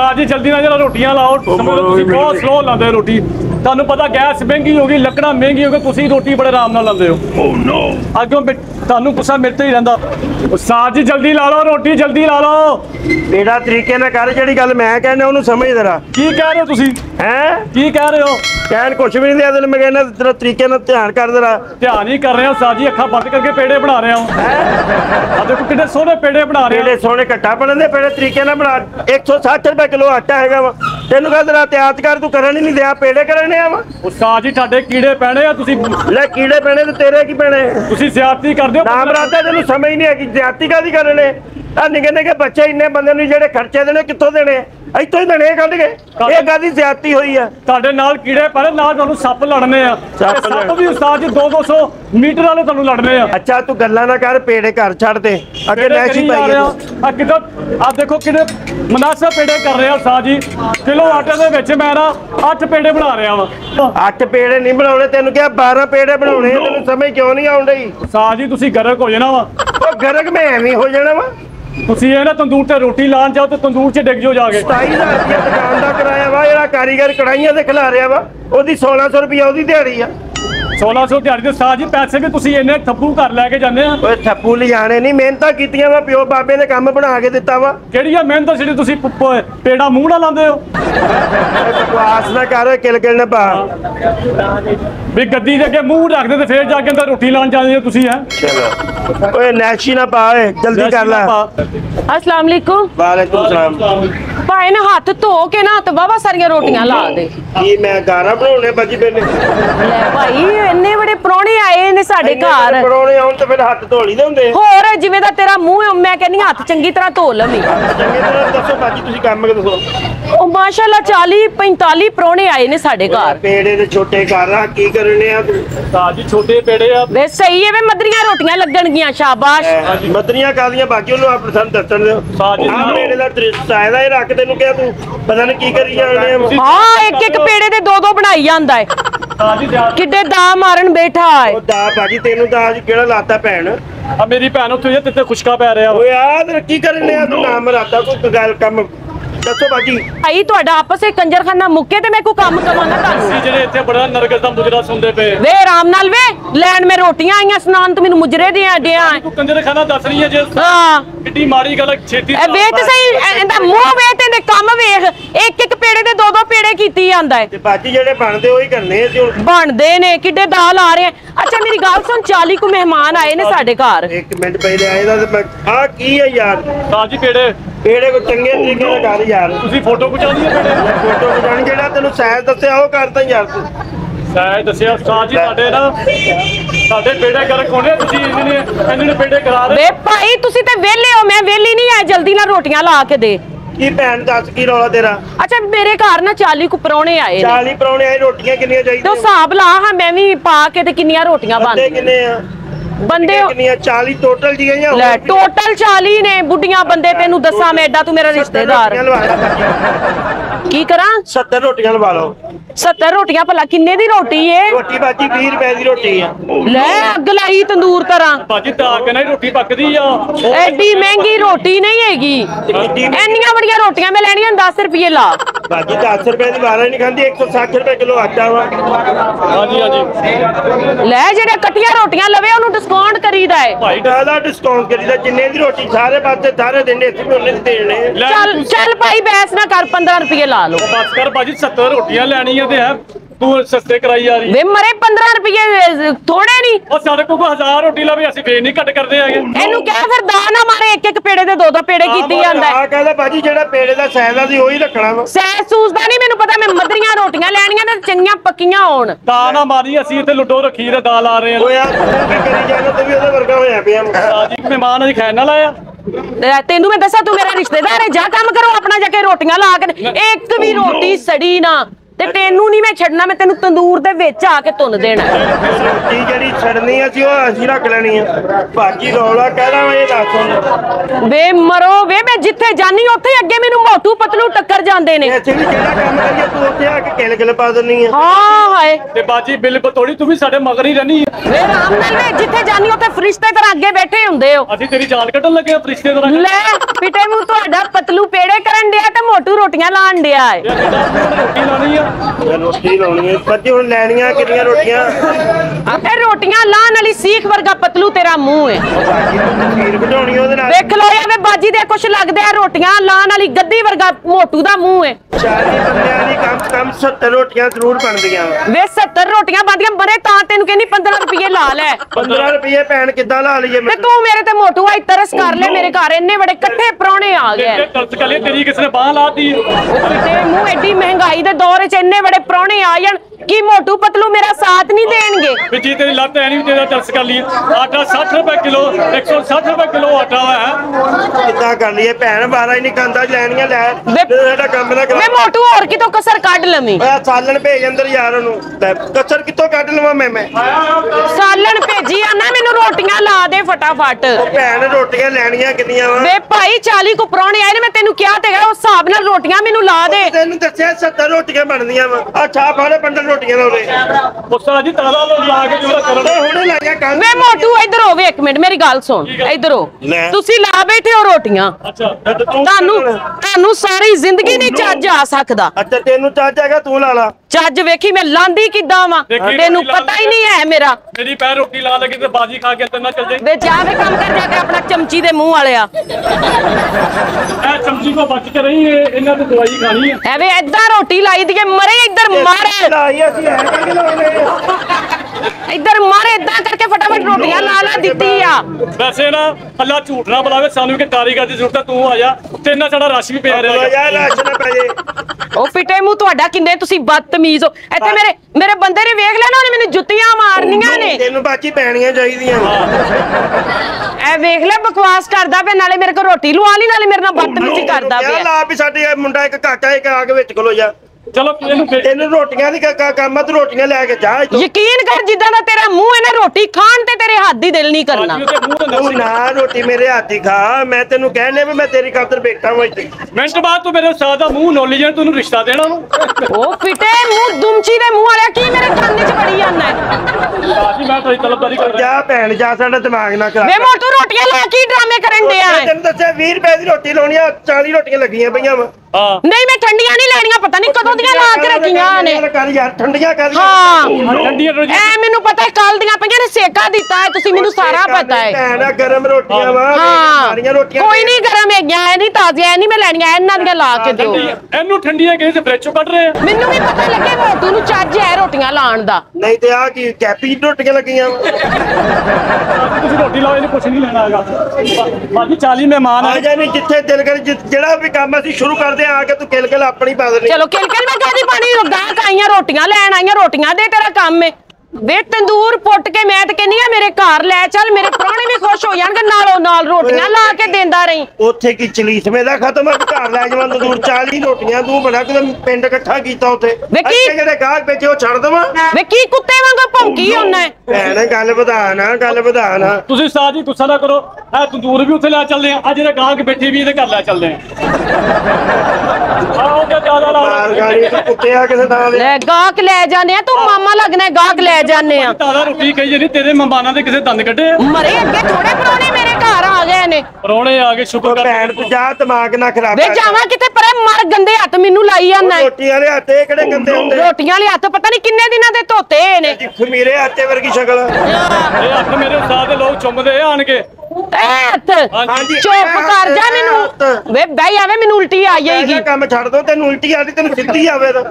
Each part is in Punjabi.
उस्ताद जी जल्दी ना जरा रोटियां लाओ, बहुत स्लो लाते रोटी। ਤੁਹਾਨੂੰ पता गैस महंगी होगी, लकड़ा महंगी होगी, तुसी रोटी बड़े आराम नाल लांदे हो। अगों ਤੁਹਾਨੂੰ गुस्सा मिलता ही रहंदा। उस्ताद जी जल्दी ला लो रोटी, जल्दी ला लो। बेटा तरीके नाल कर, ਜਿਹੜੀ ਗੱਲ मैं कहना ਉਹਨੂੰ समझ जरा। की कह रहे हो तुसी? हैं की कह रहे हो? कहन कुछ भी नहीं दिया तेन, मैं कहना तेरा तरीके नाल ध्यान कर जरा। ध्यान ही कर रहे हो उस्ताद जी, अखा बंद करके पेड़े बना रहे हो। आ देखो कितने सोहने पेड़े बना रहे हो। पेड़े सोहने घट्टा बनते, पेड़े तरीके नाल बना। 160 रुपए किलो आटा हैगा वा, तेन कह जरा एहतियात कर, तू करन ही नहीं दिया, पेड़े करने आ वा। उस्ताद जी ਤੁਹਾਡੇ कीड़े पैने आ, तुसी ले कीड़े पैने ते तेरे की पैने? तुसी ज्यादती करदे हो। नाम राता तेन समझ नहीं है कि ज्यादती कादी करने। निके निके बच्चे इन्ने बंदे नूं जेहड़े खर्चे देने कित्थों देने? इत्थों ही देने कढ के। ਇਹ ਕਾਦੀ ਜ਼ਿਆਦਤੀ ਹੋਈ ਆ? ਤੁਹਾਡੇ ਨਾਲ ਕੀੜੇ ਪੈਣੇ, ਨਾਲ ਤੁਹਾਨੂੰ ਸੱਪ ਲੜਨੇ ਆ। ਸੱਪ ਵੀ ਉਸਤਾਦ ਜੀ 200 ਮੀਟਰ ਵਾਲੇ ਤੁਹਾਨੂੰ ਲੜਨੇ ਆ। ਅੱਛਾ ਤੂੰ ਗੱਲਾਂ ਨਾ ਕਰ, ਪੇੜੇ ਘਰ ਛੱਡ ਦੇ, ਅੱਗੇ ਨੈਸ਼ੀ ਪਈ ਆ। ਆ ਕਿਦੋਂ ਆ ਦੇਖੋ ਕਿਹੜੇ ਮਨਾਸਬ ਪੇੜੇ ਕਰ ਰਹੇ ਆ ਉਸਤਾਦ ਜੀ। ਕਿਲੋ ਆਟੇ ਦੇ ਵਿੱਚ ਮੈਂ ਨਾ 8 ਪੇੜੇ ਬਣਾ ਰਿਹਾ ਵਾ। 8 ਪੇੜੇ ਨਹੀਂ ਬਣਾਉਣੇ, ਤੈਨੂੰ ਕਿਹਾ 12 ਪੇੜੇ ਬਣਾਉਣੇ। ਤੈਨੂੰ ਸਮਝ ਕਿਉਂ ਨਹੀਂ ਆਉਣ ਡਈ? ਉਸਤਾਦ ਜੀ ਤੁਸੀਂ ਗਰਕ ਹੋ ਜਾਣਾ ਵਾ। ਉਹ ਗਰਕ ਮੈਂ ਐਵੇਂ ਹੋ ਜਾਣਾ ਵਾ। ਤੁਸੀਂ ਇਹ ਨਾ ਤੰਦੂਰ ਤੇ ਰੋਟੀ ਲਾਣ ਜਾਓ ਤੇ ਤੰਦੂਰ 'ਚ ਡਿੱਗ ਜਾਓ ਜਾ ਕੇ। 27000 ਰੁਪਇਆ ਦੁਕਾਨ ਦਾ ਕਿਰਾਇਆ ਵਾ, ਜਿਹੜਾ ਕਾਰੀਗਰ ਕੜਾਈਆਂ ਤੇ ਖਿਲਾ ਰਿਹਾ ਵਾ, ਉਹਦੀ 1600 ਰੁਪਇਆ ਉਹਦੀ ਦਿਹਾੜੀ ਆ। 1600 ਦਿਹਾੜੀ ਦੇ ਉਸਤਾਦ ਜੀ, ਪੈਸੇ ਵੀ ਤੁਸੀਂ ਇੰਨੇ ਥੱਪੂ ਘਰ ਲੈ ਕੇ ਜਾਂਦੇ ਆ। ਓਏ ਥੱਪੂ ਲਿਜਾਣੇ ਨਹੀਂ, ਮਿਹਨਤਾਂ ਕੀਤੀਆਂ ਵਾ, ਪਿਓ ਬਾਬੇ ਨੇ ਕੰਮ ਬਣਾ ਕੇ ਦਿੱਤਾ ਵਾ। ਕਿਹੜੀਆਂ ਮਿਹਨਤ ਜਿਹੜੀ ਤੁਸੀਂ ਪੇੜਾ ਮੂੰਹ ਨਾਲ ਲਾਉਂਦੇ ਹੋ। ਬਕਵਾਸ ਨਾ ਕਰ, ਕਿਲ ਨਾ ਪਾ। ਵੀ ਗੱਦੀ ਦੇ ਅੱਗੇ ਮੂੰਹ ਰੱਖਦੇ ਤੇ ਫੇਰ ਜਾ ਕੇ ਅੰਦਰ ਰੋਟੀ ਲਾਣ ਜਾਂਦੇ ਹੋ ਤੁਸੀਂ। ਹੈ ਚਲੋ ਓਏ ਨੈਸ਼ੀ ਨਾ ਪਾ, ਓਏ ਜਲਦੀ ਕਰ ਲੈ। अस्सलाम वालेकुम। ਵਾਲੇਕੁਮ ਸਲਾਮ। भाई ने हाथ धो के ना तो बाबा सारिया रोटियां ला दे। ਕੀ ਮੈਂ ਗਾਰਾ ਬਣਾਉਣੇ ਬੱਜੀ ਪਹਿਲੇ? ले भाई इन्ने बड़े परौने आए ने साडे घर। ਬਣਾਉਣੇ ਆਉਣ ਤੇ ਫਿਰ ਹੱਥ ਧੋ ਲਈ ਦੇ ਹੁੰਦੇ। होर जिवें दा तेरा मुंह, मैं कहनी हाथ चंगी तरह धो लवी। ਚੰਗੀ ਤਰ੍ਹਾਂ ਦੱਸੋ ਬਾਜੀ, ਤੁਸੀਂ ਕੰਮ ਕਿ ਦੱਸੋ। ओ माशाल्लाह 40-45 परौने आए ने साडे घर। ਪੇੜੇ ਦੇ ਛੋਟੇ ਘਰ ਆ, ਕੀ ਕਰਨੇ ਆ ਤੂੰ? ਉਸਤਾਦ ਜੀ ਛੋਟੇ ਪੇੜੇ ਆ। वे सही है वे मदरियां रोटियां लगणगियां, शाबाश। ਮਦਰੀਆਂ ਕਾਦੀਆਂ ਬਾਕੀ ਉਹਨੂੰ ਆਪਣੇ ਸਾਨੂੰ ਦੱਸਣ ਦਿਓ। ਆਹ ਪੇੜੇ ਦਾ ਤਰੀਸਾ ਇਹਦਾ, ਇਹ ਰੱਖ ਤੈਨੂੰ ਕਿਹਾ ਤੂੰ ਪਤਾ ਨਹੀਂ ਕੀ ਕਰੀ ਜਾਣੇ ਆ। हां एक एक पेड़े दे 2-2 बनाई जांदा है। ਉਸਤਾਦ ਜੀ किड्डे दा मारन बैठा है। ਉਹ ਦਾ ਬਾਜੀ ਤੈਨੂੰ ਦਾ ਅੱਜ ਕਿਹੜਾ ਲਾਤਾ ਭੈਣ? ਆ ਮੇਰੀ ਭੈਣ ਉੱਥੇ ਹੀ ਤੇ ਖੁਸ਼ਕਾ ਪੈ ਰਿਹਾ। ਓਏ ਆ ਕੀ ਕਰਨੇ ਆ ਤੂੰ? ਨਾਮ ਰਾਤਾ ਕੋਈ ਗੱਲ ਕੰਮ ਦੱਸੋ ਬਾਜੀ। भाई ਤੁਹਾਡਾ ਆਪਸ ਵਿੱਚ ਕੰਜਰਖਾਨਾ ਮੁੱਕੇ ਤੇ ਮੈਂ ਕੋਈ ਕੰਮ ਕਵਾਂਗਾ ਤੁਹਾਨੂੰ। ਤੁਸੀਂ ਜਿਹੜੇ ਇੱਥੇ ਬੜਾ ਨਰਗਸ ਦਾ ਮੁਜਰਾ ਸੁਣਦੇ ਪਏ। ਵੇ ਆਰਾਮ ਨਾਲ ਵੇ ਲੈਣ ਮੈਂ ਰੋਟੀਆਂ ਆਈਆਂ ਸੁਨਾਨ, ਤੂੰ ਮੈਨੂੰ ਮੁਜਰੇ ਦੇ ਡਿਆ। ਤੂੰ ਕੰਜਰ ਖਾਨਾ ਦੱਸ ਰਹੀ ਹੈ ਜੇ। ਹਾਂ ਕਿੱਡੀ ਮਾੜੀ ਗੱਲ ਛੇਤੀ। ਇਹ ਵੇ ਤੇ ਸਹੀ, ਇਹਦਾ ਮੂੰਹ ਵੇ ਤੇ ਇਹਦੇ ਕੰਮ ਵੇਖ। ਇੱਕ ਇੱਕ ਪੇੜੇ ਦੇ 2-2 ਪੇੜੇ ਕੀਤੀ ਜਾਂਦਾ ਹੈ। ਤੇ ਬਾਜੀ ਜਿਹੜੇ ਬਣਦੇ ਉਹੀ ਕਰਨੇ ਆ। ਤੇ ਬਣਦੇ ਨੇ ਕਿੱਡੇ ਦਾਲ ਆ ਰਹੇ। ਅੱਛਾ ਮੇਰੀ ਗੱਲ ਸੁਣ, 40 ਕੁ ਮਹਿਮਾਨ ਆਏ ਨੇ ਸਾਡੇ ਘਰ। 1 ਮਿੰਟ ਪਹਿਲੇ ਆਏ ਦਾ ਤੇ ਆ ਕੀ ਹੈ ਯਾਰ? ਉਸਤਾਦ ਜੀ ਪੇੜੇ ਪੇੜੇ ਕੋ ਚੰਗੇ ਤਰੀਕੇ ਨਾਲ ਕਰ ਯਾਰ। ਤੁਸੀਂ ਫੋਟੋ ਖਿਚਾਉਣੀ ਹੈ ਪੇੜੇ। ਫੋਟੋ ਖਿਚਾਉਣ ਜਿਹੜਾ ਤੈਨੂੰ ਸਾਇਜ਼ ਦੱਸਿਆ ਉਹ ਕਰਦਾ ਯਾਰ ਤੂੰ। ਸਾਇ ਦੱਸਿਆ ਉਸਤਾਦ ਜੀ ਤੁਹਾਡੇ ਨਾ ਸਾਡੇ ਪੇੜੇ ਗਰਕ ਹੋਣੇ, ਤੁਸੀਂ ਇਹਨਾਂ ਨੇ ਪੇੜੇ ਕਰਾ ਰਹੇ। ਵੇ ਭਾਈ ਤੁਸੀਂ ਤੇ ਵਿਹਲੇ ਹੋ, ਮੈਂ ਵਿਹਲੀ ਨਹੀਂ ਆ। ਜਲਦੀ ਨਾਲ ਰੋਟੀਆਂ ਲਾ ਕੇ ਦੇ। ਕੀ ਭੈਣ ਦੱਸ ਕੀ ਰੌਲਾ ਤੇਰਾ? ਅੱਛਾ ਮੇਰੇ ਘਰ ਨਾ 40 ਕੁ ਪਰੌਣੇ ਆਏ ਨੇ। 40 ਪਰੌਣੇ ਆਏ, ਰੋਟੀਆਂ ਕਿੰਨੀਆਂ ਤੇ ਚਾਹੀਦੀਆਂ? ਹਿਸਾਬ ਲਾ ਹਾਂ ਮੈਂ ਵੀ ਪਾ ਕੇ ਤੇ ਕਿੰਨੀਆਂ ਰੋਟੀਆਂ ਬੰਦੇ ਬਣਦੀਆਂ ਕਿੰਨੇ ਆ? ਬੰਦੇ? ਕਿੰਨੀਆਂ? 40 ਟੋਟਲ ਜੀਆਂ ਜਾਂ ਲੈ ਟੋਟਲ 40 ਨੇ ਬੁੱਢੀਆਂ ਬੰਦੇ। ਤੈਨੂੰ ਦੱਸਾਂ ਮੈਂ ਐਡਾ, ਤੂੰ ਮੇਰਾ ਰਿਸ਼ਤੇਦਾਰ। ਕੀ ਕਰਾਂ? 70 ਰੋਟੀਆਂ ਲਵਾ ਲਓ। 70 ਰੋਟੀਆਂ ਭਲਾ ਕਿੰਨੇ ਦੀ ਰੋਟੀ ਏ? ਰੋਟੀ ਬਾਜੀ 20 ਰੁਪਏ ਦੀ ਰੋਟੀ ਆ। ਲੈ ਅੱਗ ਲਾਈ ਤੰਦੂਰ ਤਰ੍ਹਾਂ। ਭਾਜੀ ਤਾਂ ਕਿ ਨਹੀਂ ਰੋਟੀ ਪੱਕਦੀ ਆ। ਐਡੀ ਮਹਿੰਗੀ ਰੋਟੀ ਨਹੀਂ ਹੈਗੀ। ਇੰਨੀਆਂ ਬੜੀਆਂ ਰੋਟੀਆਂ ਮੈਂ ਲੈਣੀਆਂ 10 ਰੁਪਏ ਲਾ। ਬਾਜੀ 10 ਰੁਪਏ ਦੀ ਵਾਰਾ ਨਹੀਂ ਖਾਂਦੀ, 160 ਰੁਪਏ ਕਿਲੋ ਆਟਾ ਵਾ। ਹਾਂਜੀ ਹਾਂਜੀ। ਲੈ ਜਿਹੜੇ ਕੱਟੀਆਂ ਰੋਟੀਆਂ ਲਵੇ ਉਹਨੂੰ ਡਿਸਕਾਊਂਟ ਕਰੀਦਾ ਹੈ। ਭਾਈ ਦਾ ਡਿਸਕਾਊਂਟ ਕਰੀਦਾ, ਜਿੰਨੇ ਦੀ ਰੋਟੀ ਸਾਰੇ ਪਾਸੇ ਸਾਰੇ ਦਿਨ ਇੱਥੇ ਵੀ ਉਹਨੇ ਦੀ ਦੇਣੇ। ਚੱਲ ਚੱਲ ਭਾਈ ਬੈਸ ਨਾ ਕਰ, 15 ਰੁਪਏ ਲਾ ਲਓ। ਬਸ ਕਰ ਭਾਜੀ, 70 ਰੋਟੀਆਂ ਲੈਣੀਆਂ ਤੇ ਹੈ ਤੂੰ ਸਸਤੇ ਕਰਾਈ ਜਾ ਰਹੀ। ਵੇ ਮਰੇ 15 ਰੁਪਏ ਥੋੜੇ ਨਹੀਂ। ਉਹ ਸਾਡੇ ਕੋਲ 1000 ਰੋਟੀ ਲਵੇ, ਅਸੀਂ ਫੇਰ ਨਹੀਂ ਘੱਟ ਕਰਦੇ ਹੈਗੇ। ਇਹਨੂੰ ਕਹਿ ਫਿਰ ਦਾ ਨਾ ਮਾਰੇ, ਇੱਕ ਇੱਕ ਪੇੜੇ ਦੇ 2-2 ਪੇੜੇ ਕੀਤੀ ਜਾਂਦਾ ਹੈ। ਆ ਕਹਿੰਦਾ ਬਾਜੀ ਜਿਹੜਾ ਪੇੜੇ ਦਾ ਸਾਇਜ਼ ਆ ਸੀ ਉਹੀ ਰੱਖਣਾ ਵਾ। ਸੈਸ ਸੂਸ ਦਾ ਨਹੀਂ ਮੈਨੂੰ ਪਤਾ, ਮੈਂ ਮਦਰੀਆਂ ਰੋਟੀਆਂ ਲੈਣੀਆਂ ਨੇ ਚੰਗੀਆਂ ਪੱਕੀਆਂ ਹੋਣ। ਤਾਂ ਨਾ ਮਾਰੀ, ਅਸੀਂ ਇੱਥੇ ਲੁੱਡੋ ਰੱਖੀ ਤੇ ਦਾਲ ਆ ਰਹੇ ਆ। ਓਏ ਆ ਕੀ ਕਰੀ ਜਾਣਾ, ਤੂੰ ਵੀ ਉਹਦੇ ਵਰਗਾ ਹੋਇਆ ਪਿਆ। ਜੀ ਮਹਿਮਾਨ ਅਸੀਂ ਖੈਰ ਨਾਲ ਆਇਆ। ਤੈਨੂੰ ਮੈਂ ਦੱਸਾਂ, ਤੂੰ ਮੇਰਾ ਰਿਸ਼ਤੇਦਾਰ ਹੈ, ਜਾ ਕੰਮ ਕਰੋ ਆਪਣਾ, ਜਾ ਕੇ ਰੋਟੀਆਂ ਲਾ ਕੇ। ਇੱਕ ਵੀ ਰੋਟੀ ਸੜੀ ਨਾ ਤੇ ਤੈਨੂੰ ਨਹੀਂ ਮੈਂ ਛੱਡਣਾ, ਮੈਂ ਤੈਨੂੰ ਤੰਦੂਰ ਦੇ ਵਿੱਚ ਆ ਕੇ ਧੁੰਨ ਦੇਣਾ। ਰੋਟੀ ਜਿਹੜੀ ਛੱਡਣੀ ਅਸੀਂ ਉਹ ਅਸੀਂ ਰੱਖ ਲੈਣੀ ਆ। ਬਾਕੀ ਰੌਲਾ ਕਹਿਦਾ ਵਾ ਇਹ ਦੱਸ ਵੇ ਮਰੋ ਵੇ, ਮੈਂ ਜਿੱਥੇ ਜਾਨੀ ਉੱਥੇ ਅੱਗੇ ਮੈਨੂੰ ਮੋਟੂ ਪਤਲੂ ਟੱਕਰ ਜਾਂਦੇ ਨੇ। ਇੱਥੇ ਵੀ ਜਿਹੜਾ ਕੰਮ ਕਰੀਏ ਤੂੰ ਉੱਥੇ ਆ ਕੇ ਕਿਲ ਪਾ ਦਿੰਨੀ ਆ। ਹਾਂ ਹਾਏ ਤੇ ਬਾਜੀ ਬਿੱਲ ਬਤੋੜੀ ਤੂੰ ਵੀ ਸਾਡੇ ਮਗਰ ਹੀ ਰਹਿਣੀ ਹੈ। ਵੇ ਰਾਮ ਨਾਲ ਵੇ, ਜਿੱਥੇ ਜਾਨੀ ਉੱਥੇ ਫਰਿਸ਼ਤੇ ਤਰ੍ਹਾਂ ਅੱਗੇ ਬੈਠੇ ਹੁੰਦੇ ਹੋ। ਅਸੀਂ ਤੇਰੀ ਜਾਨ ਕੱਢਣ ਲੱਗੇ ਆ ਫਰਿਸ਼ਤੇ ਤਰ੍ਹਾਂ। ਲੈ ਪਿੱਟੇ ਮੂੰਹ ਤੁਹਾਡਾ ਪਤਲੂ ਪੇੜੇ ਕਰਨ ਡਿਆ ਤੇ ਮੋਟੂ ਰੋਟੀਆਂ ਲਾਣ ਡਿਆ ਏ। ਰੋਟੀ ਲਾਣੀ ਆ। ਰੋਟੀ ਲਾਉਣੀ ਹੈ ਬੱਜੀ, ਹੁਣ ਲੈਣੀਆਂ ਕਿੰਨੀਆਂ ਰੋਟੀਆਂ? ਇਹ ਰੋਟੀਆਂ ਲਾਣ ਵਾਲੀ ਸੀਖ ਵਰਗਾ ਪਤਲੂ ਤੇਰਾ ਮੂੰਹ ਏ। ਬਾਜੀ ਤੂੰ ਤਸਵੀਰ ਬਣਾਉਣੀ ਉਹਦੇ ਨਾਲ। ਵੇਖ ਲੋ ਵੇ ਬਾਜੀ ਦੇ ਕੁਛ ਲੱਗਦੇ ਆ, ਰੋਟੀਆਂ ਲਾਣ ਵਾਲੀ ਗੱਦੀ ਵਰਗਾ ਮੋਟੂ ਦਾ ਮੂੰਹ ਏ। 40 ਬੰਦਿਆਂ ਦੀ ਕਮ 70 ਰੋਟੀਆਂ ਜ਼ਰੂਰ ਬਣਦੀਆਂ ਵੇ 70 ਰੋਟੀਆਂ ਬਣਦੀਆਂ ਬਰੇ, ਤਾਂ ਤੈਨੂੰ ਕਹਿੰਦੀ 15 ਰੁਪਏ ਲਾ ਲੈ। 15 ਰੁਪਏ ਭੈਣ ਕਿੱਦਾਂ ਲਾ ਲਈਏ? ਤੇ ਤੂੰ ਮੇਰੇ ਤੇ ਮੋਟੂ ਆਈ ਤਰਸ ਕਰ ਲੈ, ਮੇਰੇ ਘਰ ਇੰਨੇ ਬੜੇ ਇਕੱਠੇ ਪ੍ਰਾਹੁਣੇ ਆ ਗਏ। ਤਰਸ ਕਲੇ ਤੇਰੀ ਕਿਸ ਨੇ ਬਾਹ ਲਾਤੀ? ਤੇ ਮੂੰਹ ਐਡੀ ਮਹਿੰਗਾਈ ਦੇ ਦੌਰ 'ਚ ਇੰਨੇ ਬੜੇ ਪ੍ਰਾਹੁਣੇ ਆ ਜਾਣ, ਕੀ ਮੋਟੂ ਪਤਲੂ ਮੇਰਾ ਸਾਥ ਨਹੀਂ ਦੇਣਗੇ? ਵੀ ਜੀ ਤੇਰੀ ਲੱਤ ਐ ਨਹੀਂ ਤੇਰਾ ਤਰਸ ਕਰ ਲਈ। ਆਟਾ 60 ਰੁਪਏ ਕਿਲੋ, 160 ਰੁਪਏ ਕਿਲੋ ਆਟਾ ਹੈ। ਕਿੱਦਾਂ ਕਰ ਲਈਏ ਭੈਣ? 12 ਹੀ ਨਹੀਂ ਖਾਂਦਾ, ਲੈਣੀਆਂ ਲੈ ਇਹਦਾ ਕੰਮ ਨਾ ਮੈਂ ਕਰਾ। ਮੋਟੂ ਹੋਰ ਕਿਤੋਂ ਕਸਰ ਕੱਢ ਲਵੀਂ? ਓਏ ਸਾਲਣ ਭੇਜ ਅੰਦਰ ਯਾਰ ਉਹਨੂੰ। ਕਸਰ ਕਿੱਥੋਂ ਕੱਢ ਲਵਾਂ ਮੈਂ? ਸਾਲਣ ਭੇਜੀ ਆ ਨਾ, ਮੈਨੂੰ ਰੋਟੀਆਂ ਲਾ ਦੇ ਫਟਾਫਟ। ਭੈਣ ਰੋਟੀਆਂ ਲੈਣੀਆਂ ਕਿੰਨੀਆਂ ਵਾ? ਵੇ ਭਾਈ 40 ਕੋ ਪ੍ਰਾਹੁਣੇ ਆਏ ਨੇ, ਮੈਂ ਤੈਨੂੰ ਕਿਹਾ ਤੇ ਉਸ ਹਿਸਾਬ ਨਾਲ ਰੋਟੀਆਂ ਮੈਨੂੰ ਲਾ ਦੇ। ਤੈਨੂੰ ਦੱਸਿਆ 70 ਰੋਟੀਆਂ ਬਣਦੀਆਂ ਵਾ। ਆ ਛਾ ਫਾੜੇ ਪੰਡਲ ਰੋਟੀਆਂ ਲਾਉਰੇ। ਉਸਤਾਦ ਜੀ ਤਾਲਾ ਲਾ ਕੇ ਜਿਹੜਾ ਕਰਨ। ਹੁਣੇ ਲਾਈਆਂ ਕੱਲ। ਵੇ ਮੋਟੂ ਇੱਧਰ ਹੋ, ਵੇ ਇੱਕ ਮਿੰਟ ਮੇਰੀ ਗੱਲ ਸੁਣ, ਇੱਧਰ ਹੋ। ਲੈ। ਤੁਸੀਂ ਲਾ ਬੈਠੇ ਹੋ ਰੋਟੀਆਂ, ਅੱਛਾ ਤੁਹਾਨੂੰ ਸਾਰੀ ਜ਼ਿੰਦਗੀ ਨਹੀਂ ਚੱਜ ਆ ਸਕਦਾ। ਅੱਛਾ ਤੈਨੂੰ ਚੱਜ ਹੈਗਾ, ਤੂੰ ਲਾ ਲਾ। ਚੱਜ ਵੇਖੀ ਮੈਂ ਲਾਂਦੀ ਕਿੱਦਾਂ ਵਾ, ਦੇਖੀ ਤੈਨੂੰ ਰੋਟੀ ਪਤਾ ਹੀ ਨਹੀਂ ਹੈ ਮੇਰਾ। ਮੇਰੀ ਪੈਰ ਰੋਟੀ ਲਾ ਲੱਗੀ ਤੇ ਬਾਜੀ ਖਾ ਕੇ ਅੰਦਰ ਨਾ ਚੱਲ ਜਾਈ। ਵੇ ਜਾ ਵੇ ਕੰਮ ਕਰ ਜਾ ਕੇ ਆਪਣਾ ਚਮਚੀ ਦੇ ਮੂੰਹ ਵਾਲਿਆ। ਇਹ ਚਮਚੀ ਕੋ ਬਚ ਕੇ ਰਹੀ ਇਹਨਾਂ ਤੇ ਦਵਾਈ ਖਾਣੀ ਹੈ। ਐਵੇਂ ਏਦਾਂ ਰੋਟੀ ਲਾਈ ਦੀ ਮਰੇ, ਇੱਧਰ ਮਾਰ, ਲਾਈ ਅਸੀਂ ਐ ਕਰਕੇ ਲਾਉਣੇ। ਇੱਧਰ ਮਾਰ, ਏਦਾਂ ਕਰਕੇ ਫਟਾਫਟ ਰੋਟੀਆਂ ਲਾ ਦਿੱਤੀ ਆ। ਵੈਸੇ ਨਾ ਅੱਲਾ ਝੂਠ ਨਾ ਬੁਲਾਵੇ, ਸਾਨੂੰ ਕਿ ਕਾਰੀਗਰ ਦੀ ਜ਼ਰੂਰਤ ਹੈ। ਤੂੰ ਆ ਜਾ, ਤੇ ਨਾਲ ਸਾਡਾ ਰਸ਼ ਵੀ ਪਿਆ ਰਿਹਾ। ਯਾਰ ਰਾਸ਼ਨ ਨਾ ਪੈ ਜੇ। ਉਹ ਫਿੱਟੇ ਮੂੰਹ ਤੁਹਾਡਾ, ਕਿੰਨੇ ਤੁਸੀਂ ਬਦਤਮੀਜ਼ ਹੋ। ਇੱਥੇ ਮੇਰੇ ਬੰਦੇ ਨੇ ਵੇਖ ਲਿਆ ਨਾ, ਉਹਨੇ ਮੈਨੂੰ ਜੁੱਤੀਆਂ ਮਾਰਨੀਆਂ ਨੇ। ਤੈਨੂੰ ਬਾਜੀ ਪੈਣੀਆਂ ਚਾਹੀਦੀਆਂ। ਐ ਵੇਖ ਲੈ ਬਕਵਾਸ ਕਰਦਾ ਪਿਆ, ਨਾਲੇ ਮੇਰੇ ਕੋਲ ਰੋਟੀ ਲਵਾ ਲਈ, ਨਾਲੇ ਮੇਰੇ ਨਾਲ ਬਦਤਮੀਜ਼ੀ ਕਰਦਾ ਪਿਆ। ਲਾ ਵੀ ਸਾਡੇ ਮੁੰਡਾ ਇੱਕ ਕਾਕਾ ਇੱਕ ਆ ਕੇ ਵਿੱਚ ਖਲੋ ਜਾ। ਚਲੋ ਤੈਨੂੰ ਰੋਟੀਆਂ ਦੀ ਕੰਮ ਆ, ਤੂੰ ਰੋਟੀਆਂ ਲੈ ਕੇ ਜਾ ਇੱਥੋਂ। ਯਕੀਨ ਕਰ, ਜਿੱਦਾਂ ਦਾ ਤੇਰਾ ਮੂੰਹ ਹੈ ਨਾ, ਰੋਟੀ ਖਾਣ ਤੇ ਤੇਰੇ ਹੱਥ ਦੀ ਦਿਲ ਨਹੀਂ ਕਰਨਾ। ਤੂੰ ਨਾ ਰੋਟੀ ਮੇਰੇ ਹੱਥ ਦੀ ਖਾ, ਮੈਂ ਤੈਨੂੰ ਕਹਿਣੇ ਵੀ ਮੈਂ ਤੇਰੀ ਖਾਤਰ ਬੈਠਾ ਹਾਂ ਇੱਥੇ। ਮਿੰਟ ਬਾਅਦ ਤੂੰ ਮੇਰੇ ਉਸਤਾਦ ਦਾ ਮੂੰਹ ਨੋਲੀ ਜਾਣ, ਤੈਨੂੰ ਰਿਸ਼ਤਾ ਦੇਣਾ ਉਹਨੂੰ। ਉਹ ਫਿੱਟੇ ਮੂੰਹ ਦੁਮਚੀ ਦੇ ਮੂੰਹ ਵਾਲਿਆ, ਕੀ ਮੇਰੇ ਕੰਨ 'ਚ ਵੜੀ ਜਾਂਦਾ ਹੈ? ਬਾਜੀ ਮੈਂ ਤੁਹਾਡੀ ਤਲਬਦਾਰੀ ਕਰ ਰਿਹਾ। ਜਾ ਭੈਣ ਜਾ, ਸਾਡਾ ਦਿਮਾਗ ਨਾ ਖਰਾਬ ਵੇ ਮੋਟੂ ਰੋਟੀਆਂ ਲਾ ਕੀ ਡਰਾਮੇ ਕਰਨ ਡਿਆ ਹੈ? ਤੈਨੂੰ ਦੱਸਿਆ 20 ਰੁਪਏ ਦੀ ਰੋਟੀ ਲਾਉਣੀ ਆ, 40 ਰੋਟੀਆਂ ਲੱਗੀਆਂ ਪਈਆਂ ਵਾ। ਹਾਂ ਨਹੀਂ ਮੈਂ ਠੰਡੀਆਂ ਨਹੀਂ ਲੈਣੀਆਂ, ਪਤਾ ਨਹੀਂ ਕਦੋਂ ਦੀਆਂ ਲਾ ਕੇ ਰੱਖੀਆਂ ਨੇ। ਕਰ ਯਾਰ ਠੰਡੀਆਂ ਕਰ। ਹਾਂ ਠੰਡੀਆਂ ਰੋਟੀਆਂ ਐ ਮੈਨੂੰ ਪਤਾ ਹੈ, ਕੱਲ ਦੀਆਂ ਪਈਆਂ ਨੇ, ਸੇਕਾ ਦਿੱਤਾ ਹੈ ਤੁਸੀਂ, ਮੈਨੂੰ ਸਾਰਾ ਪਤਾ ਹੈ। ਭੈਣ ਗਰਮ ਰੋਟੀਆਂ ਵਾ, ਹਾਂ ਸਾਰੀਆਂ ਰੋਟੀਆਂ। ਕੋਈ ਨਹੀਂ ਗਰਮ ਹੈਗੀਆਂ, ਐ ਨਹੀਂ ਤਾਜ਼ੀਆਂ, ਐ ਨਹੀਂ ਮੈਂ ਲੈਣੀਆਂ, ਇਹਨਾਂ ਦੀਆਂ ਲਾ ਕੇ ਦਿਓ। ਇਹਨੂੰ ਠੰਡੀਆਂ ਕਿਸੇ ਫ੍ਰਿਜ ਚੋਂ ਕੱਢ ਰਹੇ ਆ। ਮੈਨੂੰ ਵੀ ਪਤਾ ਲੱਗੇ ਮੋਟੂ ਨੂੰ ਚੱਜ ਹੈ ਰੋਟੀਆਂ ਲਾਣ ਦਾ। ਨਹੀਂ ਤੇ ਆ ਕੀ ਕੈਪੀ ਰੋਟੀਆਂ ਲੱਗੀਆਂ ਵਾ। ਤੁਸੀਂ ਰੋਟੀ ਲਾਓ, ਇਹਨੂੰ ਕੁਛ ਨਹੀਂ ਲੈਣਾ ਹੈਗਾ। ਬਾਜੀ 40 ਮਹਿਮਾਨ ਆ ਜਾ ਨਹੀਂ, ਜਿੱਥੇ ਦਿਲ ਕਰ ਜਿਹੜਾ ਵੀ ਕੰਮ ਅਸੀਂ ਸ਼ੁਰੂ ਕਰਦੇ ਆ ਕੇ ਤੂੰ ਕਿਲ ਆਪਣੀ ਪਾ ਦੇਣੀ। ਚਲੋ ਕਿਲ ਮੈਂ ਕਾਦੀ ਪਾਣੀ ਗਾਹਕ ਆਈਆਂ, ਰੋਟੀਆਂ ਲੈਣ ਆਈਆਂ, ਰੋਟੀਆਂ ਦੇ, ਤੇਰਾ ਕੰਮ ਏ। ਵੇ ਤੰਦੂਰ ਪੁੱਟ ਕੇ ਮੈਂ ਤੇ ਕਹਿੰਦੀ ਆ ਮੇਰੇ ਘਰ ਲੈ ਚੱਲ, ਮੇਰੇ ਪ੍ਰਾਹੁਣੇ ਵੀ ਖੁਸ਼ ਹੋ ਜਾਣਗੇ, ਨਾਲੋਂ ਨਾਲ ਰੋਟੀਆਂ ਲਾ ਕੇ ਦਿੰਦਾ ਰਹੀ। ਉੱਥੇ ਕੀ ਚਲੀਸਮੇ ਦਾ ਖਤਮ ਆ, ਘਰ ਲੈ ਜਾਵਾਂ ਤੰਦੂਰ 40 ਰੋਟੀਆਂ, ਤੂੰ ਬੜਾ ਕਿਤੇ ਪਿੰਡ ਇਕੱਠਾ ਕੀਤਾ ਉੱਥੇ। ਵੇਖੀ ਜਿਹੜੇ ਗਾਹਕ ਵਿੱਚ ਉਹ ਛੱਡ ਦਵਾਂ। ਵੇ ਕੀ ਕੁੱਤੇ ਵਾਂਗੂ ਭੌਂਕੀ ਹੁੰਦਾ ਹੈ? ਭੈਣ ਗੱਲ ਵਧਾ ਨਾ। ਤੁਸੀਂ ਉਸਤਾਦ ਜੀ ਗੁੱਸਾ ਨਾ ਕਰੋ, ਇਹ ਤੰਦੂਰ ਵੀ ਉੱਥੇ ਲੈ ਚੱਲਦੇ ਆ। ਅੱਜ ਜਿਹੜੇ ਗਾਹਕ ਬੈਠੇ ਵੀ ਇਹਦੇ ਘਰ ਲੈ ਚੱਲਦੇ ਆ। ਆਓ ਕਿ ਜ਼ਿਆਦਾ ਲਾ ਗਾੜੀ ਕੁੱਤੇ ਆ ਕਿਸੇ ਥਾਂ ਦੇ। ਲੈ ਗਾਹਕ ਲੈ ਜਾਂਦੇ ਆ, ਤੂੰ ਮਾਮਾ ਲੱਗਣਾ, ਗਾਹਕ ਲੈ ਜਾਂਦੇ ਆ। ਤਾਦਾ ਰੋਟੀ ਕਹੀ ਜਿਹੜੀ ਤੇਰੇ ਮਹਿਮਾਨਾਂ ਦੇ ਕਿਸੇ ਦੰਦ ਕੱਢੇ ਆ। ਮਰੇ ਅੱਗੇ ਥੋੜੇ ਪ੍ਰਾਹੁਣੇ ਮੇਰੇ ਘਰ ਆ ਗਏ ਨੇ। ਪ੍ਰਾਹੁਣੇ ਆ ਕੇ ਸ਼ੁਕਰ ਕਰ। ਭੈਣ ਤੂੰ ਜਾ, ਦਿਮਾਗ ਨਾ ਖਰਾਬ ਵੇ ਜਾਵਾਂ ਕਿਤੇ ਪਰੇ, ਮਰ ਗੰਦੇ ਹੱਥ ਮੈਨੂੰ ਲਾਈ ਜਾਂਦਾ। ਰੋਟੀ ਵਾਲੇ ਹੱਥੇ ਕਿਹੜੇ ਗੰਦੇ ਹੁੰਦੇ? ਰੋਟੀਆਂ ਵਾਲੇ ਹੱਥ ਪਤਾ ਨਹੀਂ ਕਿੰਨੇ ਦਿਨਾਂ ਦੇ ਧੋਤੇ ਨੇ। ਖਮੀਰੇ ਹੱਥੇ ਵਰਗੀ ਸ਼ਕਲ। ਇਹ ਹੱਥ ਮੇਰੇ ਉਸਤਾਦ ਦੇ ਲੋਕ ਚੁੰਮਦੇ ਆ ਆਣ ਕੇ। ਹਾਂਜੀ ਚੁੱਪ ਕਰ ਜਾ, ਮੈਨੂੰ ਵੇ ਬਈ ਆਵੇ, ਮੈਨੂੰ ਉਲਟੀ ਆ ਜਾਏਗੀ। ਕੰਮ ਛੱਡ ਦੋ, ਤੈਨੂੰ ਉਲਟੀ ਆਦੀ, ਤੈਨੂੰ ਸਿੱਧੀ ਆਵੇ ਤਾਂ।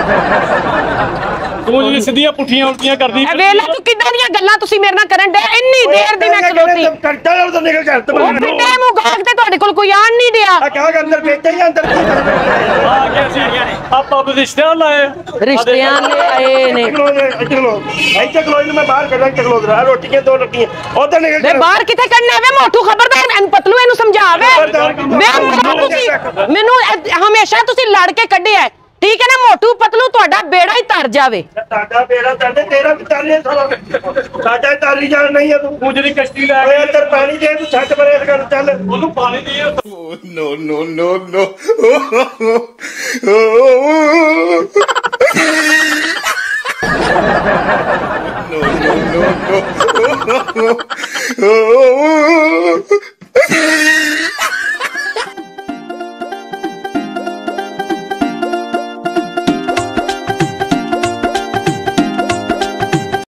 ਤੂੰ ਜਿਹੜੀ ਸਿੱਧੀਆਂ ਪੁੱਠੀਆਂ ਉਲਟੀਆਂ ਕਰਦੀ। ਵੇਲਾ ਤੂੰ ਕਿੱਦਾਂ ਦੀਆਂ ਗੱਲਾਂ ਤੁਸੀਂ ਮੇਰੇ ਨਾਲ ਕਰਨ ਦੇ, ਇੰਨੀ ਦੇਰ ਦੀ ਮੈਂ ਖਲੋਤੀ। ਕੱਟਾ ਲੜ ਤੋਂ ਨਿਕਲ ਕਰ ਉਹ ਫਿੱਟੇ ਮੂੰਹ ਗਾਹਕ ਤੇ ਤੁਹਾਡੇ ਕੋਲ ਕੋਈ ਆਣ ਨਹੀਂ ਦਿਆ। ਆ ਕਹਾਂ ਅੰਦਰ ਬੈਠੇ ਹੀ ਅੰਦਰ ਆ ਕੇ ਅਸੀਂ ਆਪਾਂ ਰਿਸ਼ਤਿਆਂ ਲਾਏ, ਰਿਸ਼ਤਿਆਂ ਲੈ ਆਏ ਨੇ। ਇੱਥੇ ਖਲੋ ਮੈਂ ਬਾਹਰ ਕੱਢਾਂ, ਖਲੋ ਜਰਾ, ਰੋਟੀਆਂ 2 ਲੱਗੀਆਂ ਉਧਰ ਨਿਕਲ। ਵੇ ਬਾਹਰ ਕਿੱਥੇ ਕੱਢਣਾ ਵੇ ਮੋਟੂ, ਖਬਰਦਾਰ ਇਹਨੂੰ ਪਤਲੂ ਇਹਨੂੰ ਸਮਝਾਵੇ। ਵੇ ਤੁਸੀਂ ਮੈਨੂੰ ਹਮੇਸ਼ਾ ਤੁਸੀਂ ਲੜ ਕੇ ਕੱਢਿਆ, ਠੀਕ ਹੈ ਨਾ, ਮੋਟੂ ਪਤਲੂ ਤੁਹਾਡਾ ਬੇੜਾ ਹੀ ਤਰ ਜਾਵੇ। ਸਾਡਾ ਬੇੜਾ ਤਰਦੇ, ਤੇਰਾ ਵੀ ਤਰ ਲੈ ਸਾਲਾ, ਸਾਡਾ ਤਾਰੀ ਜਾਣ ਨਹੀਂ ਹੈ ਤੂੰ। ਤੂੰ ਜਿਹੜੀ ਕਸ਼ਤੀ ਲੈ ਓਏ ਇੱਧਰ ਪਾਣੀ ਦੇ, ਤੂੰ ਛੱਡ ਪਰੇ ਇਸ ਗੱਲ, ਚੱਲ। ਉਹਨੂੰ ਪਾਣੀ ਦੇ। No, no, no, no. No, no, no, no.